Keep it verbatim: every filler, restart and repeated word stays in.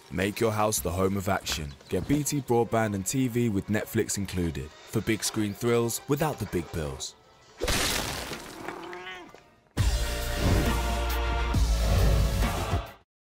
Make your house the home of action. Get B T broadband and T V with Netflix included. For big screen thrills without the big bills.